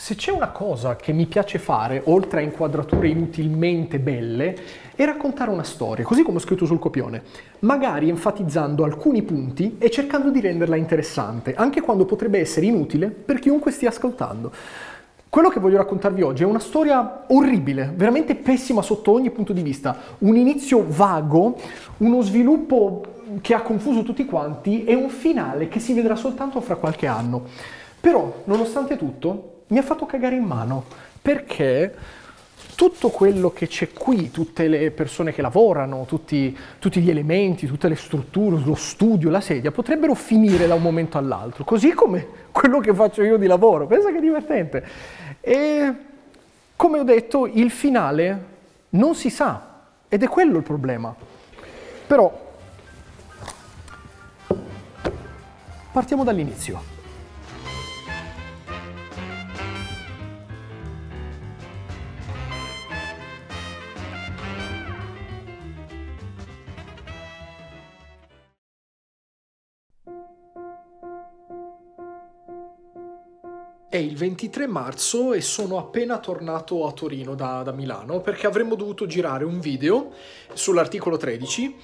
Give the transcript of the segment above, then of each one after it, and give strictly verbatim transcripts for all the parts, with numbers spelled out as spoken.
Se c'è una cosa che mi piace fare, oltre a inquadrature inutilmente belle, è raccontare una storia, così come ho scritto sul copione, magari enfatizzando alcuni punti e cercando di renderla interessante, anche quando potrebbe essere inutile per chiunque stia ascoltando. Quello che voglio raccontarvi oggi è una storia orribile, veramente pessima sotto ogni punto di vista, un inizio vago, uno sviluppo che ha confuso tutti quanti e un finale che si vedrà soltanto fra qualche anno. Però, nonostante tutto, mi ha fatto cagare in mano, perché tutto quello che c'è qui, tutte le persone che lavorano, tutti, tutti gli elementi, tutte le strutture, lo studio, la sedia, potrebbero finire da un momento all'altro, così come quello che faccio io di lavoro. Pensa che divertente! E come ho detto, il finale non si sa, ed è quello il problema. Però partiamo dall'inizio. È il ventitré marzo e sono appena tornato a Torino da, da Milano perché avremmo dovuto girare un video sull'articolo tredici,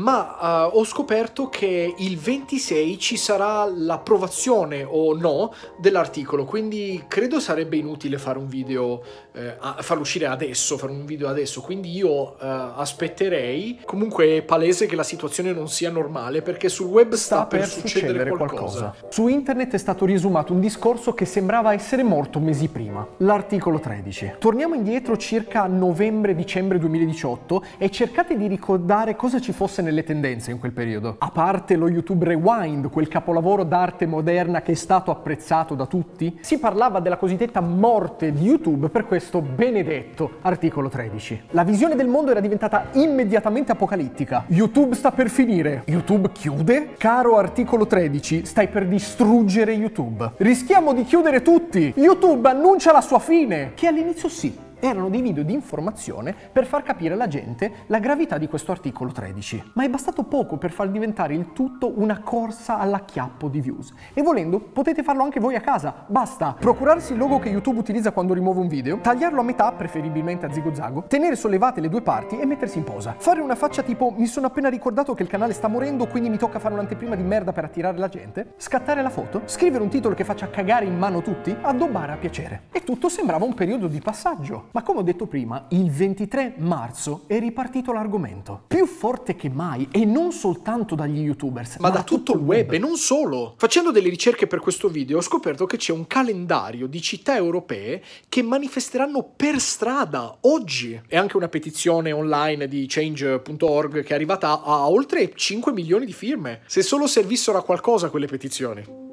ma uh, ho scoperto che il ventisei ci sarà l'approvazione o no dell'articolo, quindi credo sarebbe inutile fare un video, eh, farlo uscire adesso, fare un video adesso, quindi io uh, aspetterei. Comunque è palese che la situazione non sia normale perché sul web sta, sta per, per succedere, succedere qualcosa. qualcosa. Su internet è stato riesumato un discorso che sembrava essere morto mesi prima, l'articolo tredici. Torniamo indietro circa a novembre-dicembre duemiladiciotto e cercate di ricordare cosa ci fosse nelle tendenze in quel periodo. A parte lo YouTube Rewind, quel capolavoro d'arte moderna che è stato apprezzato da tutti, si parlava della cosiddetta morte di YouTube per questo benedetto articolo tredici. La visione del mondo era diventata immediatamente apocalittica. YouTube sta per finire. YouTube chiude? Caro articolo tredici, stai per distruggere YouTube. Rischiamo di chiudere tutti. YouTube annuncia la sua fine. Che all'inizio sì, erano dei video di informazione per far capire alla gente la gravità di questo articolo tredici. Ma è bastato poco per far diventare il tutto una corsa all'acchiappo di views. E volendo, potete farlo anche voi a casa. Basta procurarsi il logo che YouTube utilizza quando rimuove un video, tagliarlo a metà, preferibilmente a zigo-zago, tenere sollevate le due parti e mettersi in posa. Fare una faccia tipo mi sono appena ricordato che il canale sta morendo, quindi mi tocca fare un'anteprima di merda per attirare la gente, scattare la foto, scrivere un titolo che faccia cagare in mano tutti, addobbare a piacere. E tutto sembrava un periodo di passaggio. Ma come ho detto prima, il ventitré marzo è ripartito l'argomento. Più forte che mai, e non soltanto dagli youtubers, ma, ma da tutto il web. web. E non solo. Facendo delle ricerche per questo video ho scoperto che c'è un calendario di città europee che manifesteranno per strada oggi. E anche una petizione online di change punto org che è arrivata a, a oltre cinque milioni di firme. Se solo servissero a qualcosa quelle petizioni.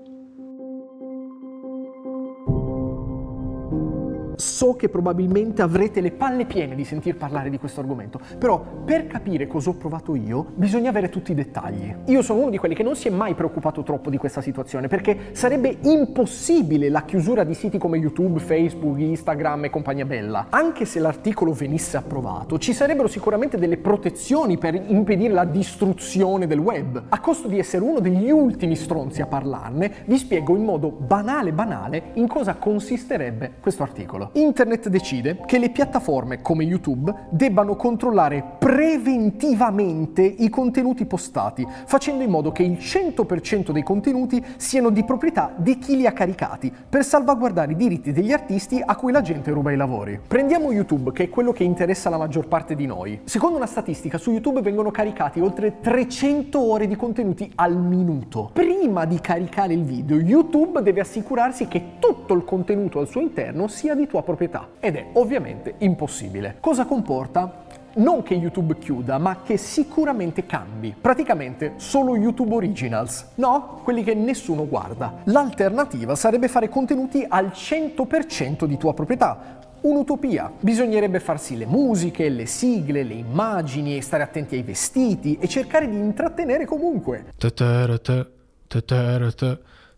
So che probabilmente avrete le palle piene di sentir parlare di questo argomento, però per capire cosa ho provato io bisogna avere tutti i dettagli. Io sono uno di quelli che non si è mai preoccupato troppo di questa situazione, perché sarebbe impossibile la chiusura di siti come YouTube, Facebook, Instagram e compagnia bella. Anche se l'articolo venisse approvato, ci sarebbero sicuramente delle protezioni per impedire la distruzione del web. A costo di essere uno degli ultimi stronzi a parlarne, vi spiego in modo banale banale in cosa consisterebbe questo articolo. Internet decide che le piattaforme come YouTube debbano controllare preventivamente i contenuti postati, facendo in modo che il cento per cento dei contenuti siano di proprietà di chi li ha caricati, per salvaguardare i diritti degli artisti a cui la gente ruba i lavori. Prendiamo YouTube, che è quello che interessa la maggior parte di noi. Secondo una statistica, su YouTube vengono caricati oltre trecento ore di contenuti al minuto. Prima di caricare il video, YouTube deve assicurarsi che tutto il contenuto al suo interno sia di tua proprietà, ed è ovviamente impossibile. Cosa comporta? Non che YouTube chiuda, ma che sicuramente cambi. Praticamente solo YouTube Originals. No, quelli che nessuno guarda. L'alternativa sarebbe fare contenuti al cento per cento di tua proprietà. Un'utopia. Bisognerebbe farsi le musiche, le sigle, le immagini, e stare attenti ai vestiti e cercare di intrattenere comunque.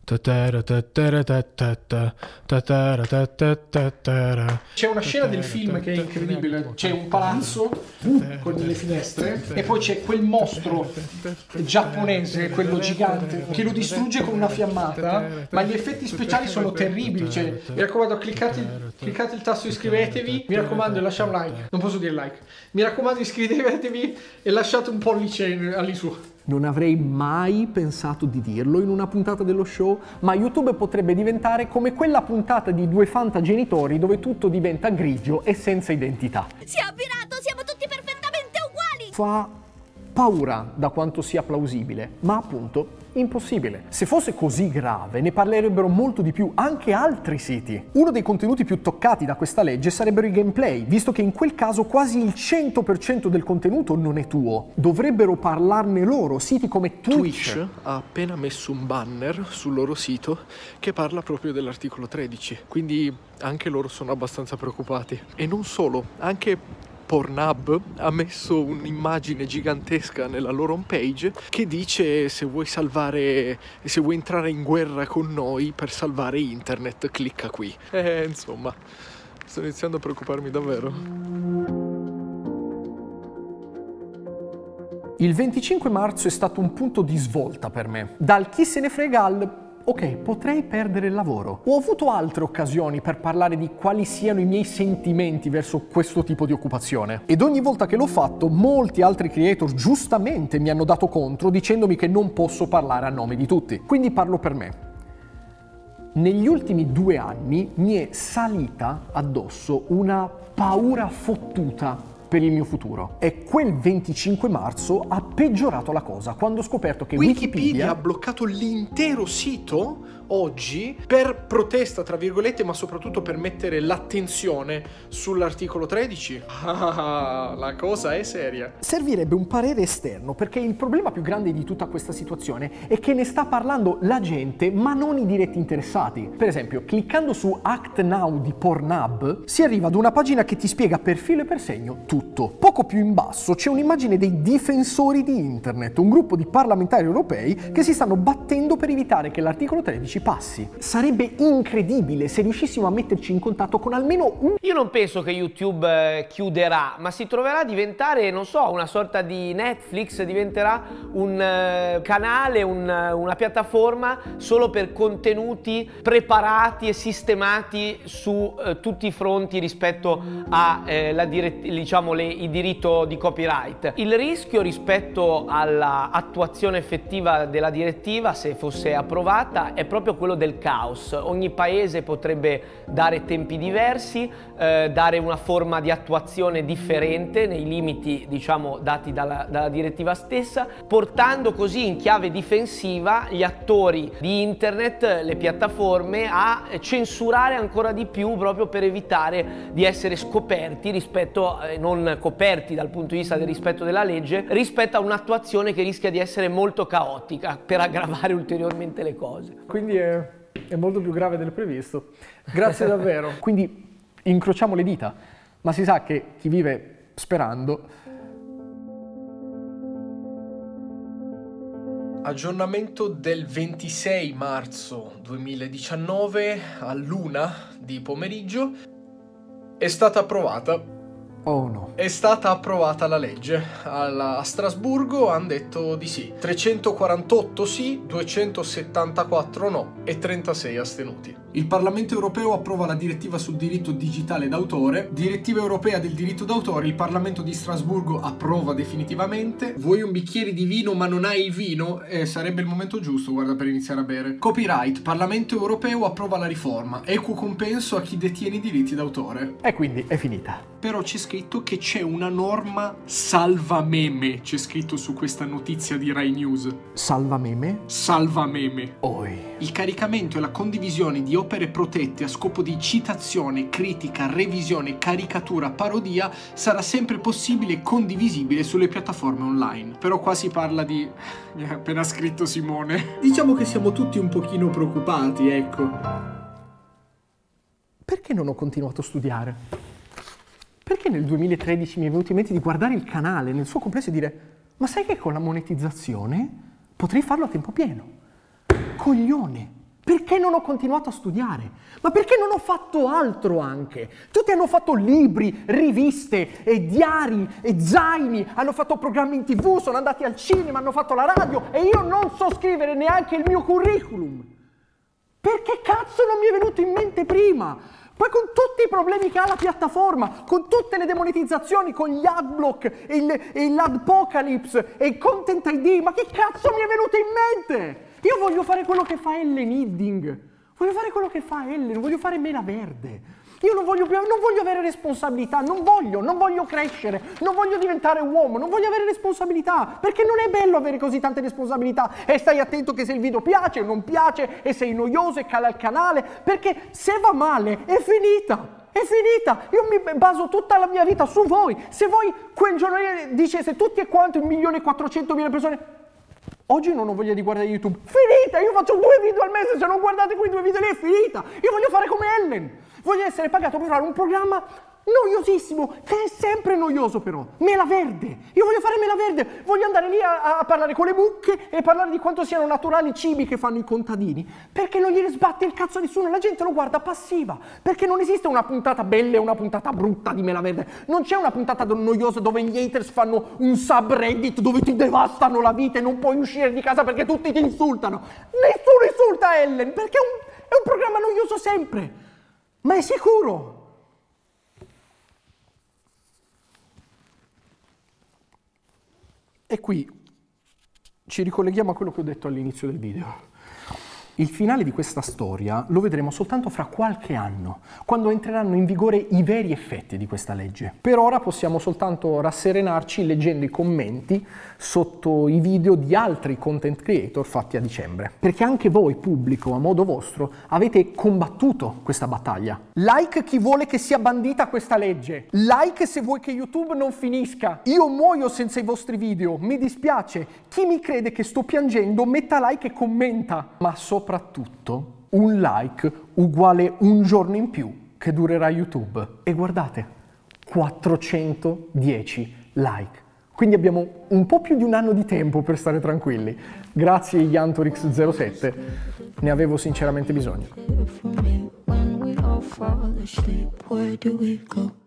C'è una scena del film che è incredibile, c'è un palazzo con delle finestre e poi c'è quel mostro giapponese, quello gigante, che lo distrugge con una fiammata, ma gli effetti speciali sono terribili, cioè, mi raccomando, cliccate, cliccate il tasto iscrivetevi, mi raccomando, lasciate un like, non posso dire like, mi raccomando iscrivetevi e lasciate un pollice all'isù. Non avrei mai pensato di dirlo in una puntata dello show, ma YouTube potrebbe diventare come quella puntata di Due Fantagenitori dove tutto diventa grigio e senza identità. Si è avvirato, siamo tutti perfettamente uguali! Fa paura da quanto sia plausibile, ma appunto impossibile. Se fosse così grave, ne parlerebbero molto di più anche altri siti. Uno dei contenuti più toccati da questa legge sarebbero i gameplay, visto che in quel caso quasi il cento per cento del contenuto non è tuo. Dovrebbero parlarne loro, siti come Twitch. Twitch ha appena messo un banner sul loro sito che parla proprio dell'articolo tredici, quindi anche loro sono abbastanza preoccupati. E non solo, anche Pornhub ha messo un'immagine gigantesca nella loro homepage che dice: se vuoi salvare, se vuoi entrare in guerra con noi per salvare internet, clicca qui. Eh, insomma, sto iniziando a preoccuparmi davvero. Il venticinque marzo è stato un punto di svolta per me. Dal chi se ne frega al ok, potrei perdere il lavoro. Ho avuto altre occasioni per parlare di quali siano i miei sentimenti verso questo tipo di occupazione. Ed ogni volta che l'ho fatto, molti altri creator giustamente mi hanno dato contro dicendomi che non posso parlare a nome di tutti. Quindi parlo per me. Negli ultimi due anni mi è salita addosso una paura fottuta per il mio futuro. E quel venticinque marzo ha peggiorato la cosa quando ho scoperto che Wikipedia, Wikipedia ha bloccato l'intero sito oggi per protesta, tra virgolette, ma soprattutto per mettere l'attenzione sull'articolo tredici. Ah, la cosa è seria. Servirebbe un parere esterno, perché il problema più grande di tutta questa situazione è che ne sta parlando la gente, ma non i diretti interessati. Per esempio, cliccando su Act Now di Pornhub, si arriva ad una pagina che ti spiega per filo e per segno tutto. Poco più in basso c'è un'immagine dei difensori di internet, un gruppo di parlamentari europei che si stanno battendo per evitare che l'articolo tredici passi. Sarebbe incredibile se riuscissimo a metterci in contatto con almeno un... Io non penso che YouTube eh, chiuderà, ma si troverà a diventare, non so, una sorta di Netflix, diventerà un eh, canale, un, una piattaforma solo per contenuti preparati e sistemati su eh, tutti i fronti rispetto a eh, la dirett- diciamo, le, il diritto di copyright. Il rischio rispetto all'attuazione effettiva della direttiva, se fosse approvata, è proprio quello del caos. Ogni paese potrebbe dare tempi diversi, eh, dare una forma di attuazione differente nei limiti, diciamo, dati dalla, dalla direttiva stessa, portando così in chiave difensiva gli attori di internet, le piattaforme, a censurare ancora di più, proprio per evitare di essere scoperti rispetto, eh, non coperti dal punto di vista del rispetto della legge, rispetto a un'attuazione che rischia di essere molto caotica per aggravare ulteriormente le cose. Quindi è, è molto più grave del previsto. Grazie davvero. Quindi incrociamo le dita, ma si sa che chi vive sperando... Aggiornamento del ventisei marzo duemiladiciannove all'una di pomeriggio. È stata approvata. Oh no. È stata approvata la legge. Alla, a Strasburgo hanno detto di sì. trecentoquarantotto sì, duecentosettantaquattro no e trentasei astenuti. Il Parlamento europeo approva la direttiva sul diritto digitale d'autore. Direttiva europea del diritto d'autore. Il Parlamento di Strasburgo approva definitivamente. Vuoi un bicchiere di vino ma non hai il vino? Eh, sarebbe il momento giusto, guarda, per iniziare a bere. Copyright. Parlamento europeo approva la riforma. Equo compenso a chi detiene i diritti d'autore. E quindi è finita. Però c'è scritto che c'è una norma salva meme. C'è scritto su questa notizia di Rai News. Salva meme? Salva meme. Oi. Il caricamento e la condivisione di opere protette a scopo di citazione, critica, revisione, caricatura, parodia sarà sempre possibile e condivisibile sulle piattaforme online. Però qua si parla di... mi ha appena scritto Simone. Diciamo che siamo tutti un pochino preoccupati, ecco. Perché non ho continuato a studiare? Perché nel duemilatredici mi è venuto in mente di guardare il canale nel suo complesso e dire: ma sai che con la monetizzazione potrei farlo a tempo pieno? Coglione! Perché non ho continuato a studiare? Ma perché non ho fatto altro anche? Tutti hanno fatto libri, riviste, e diari, e zaini, hanno fatto programmi in tv, sono andati al cinema, hanno fatto la radio e io non so scrivere neanche il mio curriculum. Perché cazzo non mi è venuto in mente prima? Poi con tutti i problemi che ha la piattaforma, con tutte le demonetizzazioni, con gli adblock, e, il, e l'adpocalypse, e il content I D, ma che cazzo mi è venuto in mente? Io voglio fare quello che fa Ellen Hidding, voglio fare quello che fa Ellen, voglio fare Mela Verde. Io non voglio più, non voglio avere responsabilità, non voglio, non voglio crescere, non voglio diventare uomo, non voglio avere responsabilità, perché non è bello avere così tante responsabilità e stai attento che se il video piace o non piace e sei noioso e cala il canale, perché se va male è finita. È finita, io mi baso tutta la mia vita su voi. Se voi quel giorno dice se tutti e quanti un milione e quattrocentomila persone oggi non ho voglia di guardare YouTube, finita, io faccio due video al mese, se non guardate quei due video lì è finita. Io voglio fare come Ellen, voglio essere pagato per fare un programma noiosissimo, che è sempre noioso però, Mela Verde, io voglio fare Mela Verde, voglio andare lì a, a parlare con le mucche e parlare di quanto siano naturali i cibi che fanno i contadini, perché non gliene sbatte il cazzo a nessuno, la gente lo guarda passiva, perché non esiste una puntata bella e una puntata brutta di Mela Verde, non c'è una puntata noiosa dove gli haters fanno un subreddit dove ti devastano la vita e non puoi uscire di casa perché tutti ti insultano, nessuno insulta Ellen, perché è un, è un programma noioso sempre, ma è sicuro. E qui ci ricolleghiamo a quello che ho detto all'inizio del video. Il finale di questa storia lo vedremo soltanto fra qualche anno, quando entreranno in vigore i veri effetti di questa legge. Per ora possiamo soltanto rasserenarci leggendo i commenti sotto i video di altri content creator fatti a dicembre. Perché anche voi, pubblico, a modo vostro, avete combattuto questa battaglia. Like chi vuole che sia bandita questa legge. Like se vuoi che YouTube non finisca. Io muoio senza i vostri video, mi dispiace. Chi mi crede che sto piangendo, metta like e commenta. Ma soprattutto un like uguale un giorno in più che durerà YouTube. E guardate, quattrocentodieci like. Quindi abbiamo un po' più di un anno di tempo per stare tranquilli. Grazie Yantorix zero sette, ne avevo sinceramente bisogno.